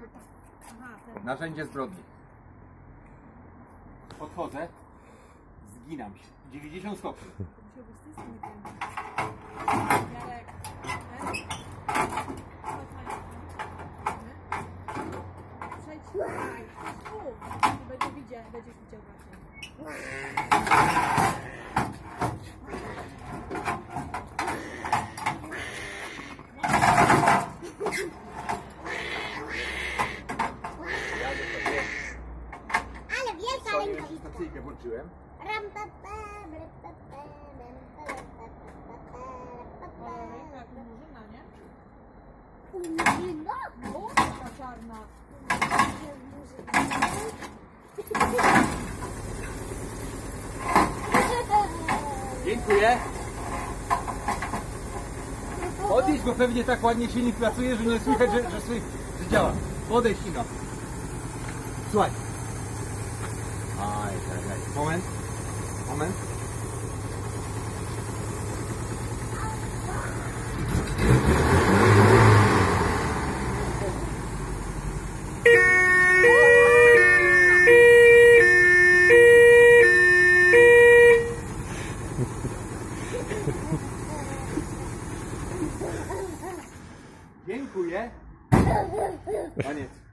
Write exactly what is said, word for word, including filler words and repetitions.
Narzędzie zbrodni. Podchodzę, zginam się. dziewięćdziesiąt stopni. Będzie widział, będzie widział właśnie. Ale wielka ręka. Stacyjkę włączyłem. Murzyna, no, taka czarna. Dziękuję. Odejdź, bo pewnie tak ładnie silnik pracuje, że nie słychać, że, że, że działa. Odejdź, Ino. Słuchaj. Aj, aj, aj. Moment. Moment. Dziękuję. Koniec.